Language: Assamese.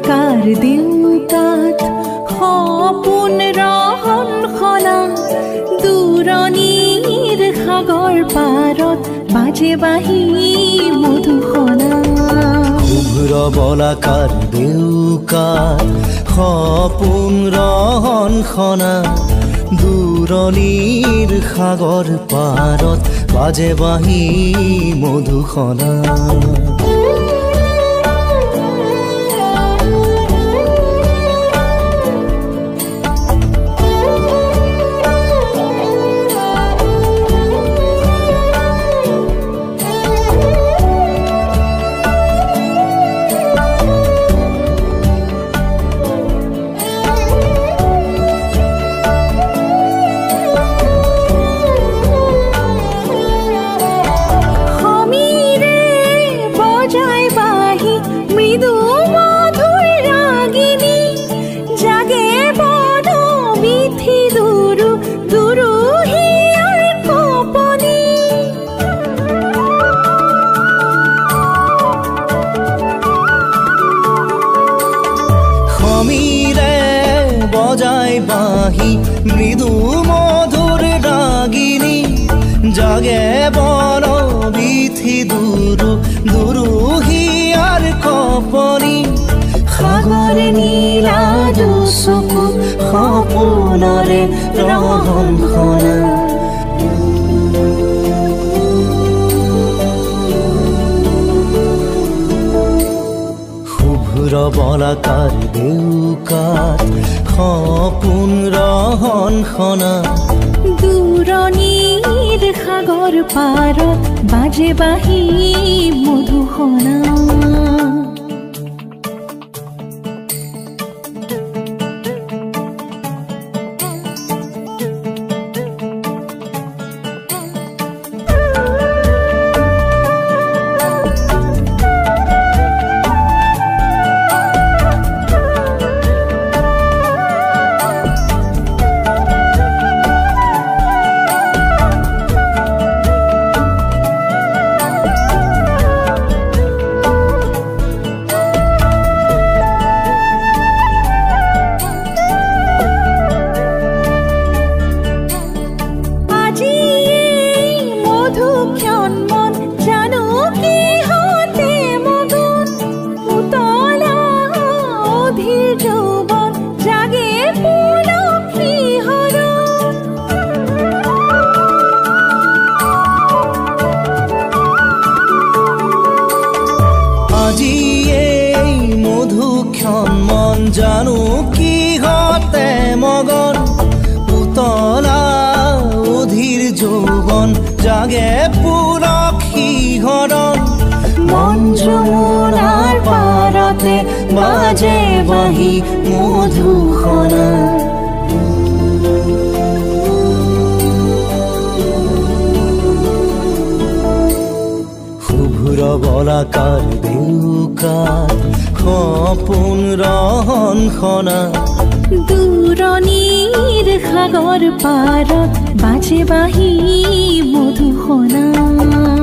বলাকাৰ দেউকাত সপোন ৰহন খনা দূৰণিৰ সাগৰ পাৰত বাজে বাঁহী মধুসনা শুভ্ৰ বলাকাৰ দেউকাত সপোন ৰহন খনা দূৰণিৰ সাগৰ পাৰত বাজে বাঁহী মধুসনা বাঁহী মৃদু মধুর রাগিনী জাগে বল বিথি দুরু দুরু হিয়ার কপনি সাগৰ নীলা চকু সপোনৰে ৰহন খনা শুভ্ৰ বলাকাৰ দেউকাত সপোন ৰহন খনা দূৰণিৰ সাগৰ পাৰত বাজে বাঁহী মধুসনা মন জানো কি হতে মগন উতলা অধীৰ যৌৱন জাগে পুৰখী হৰণ মন যমুনাৰ পাৰতে বাজে বাঁহী মধুসনা শুভ্ৰ বলাকাৰ দেউকাত সপোন ৰহন খনা দূৰণিৰ সাগৰ পাৰত বাজে বাঁহী মধুসনা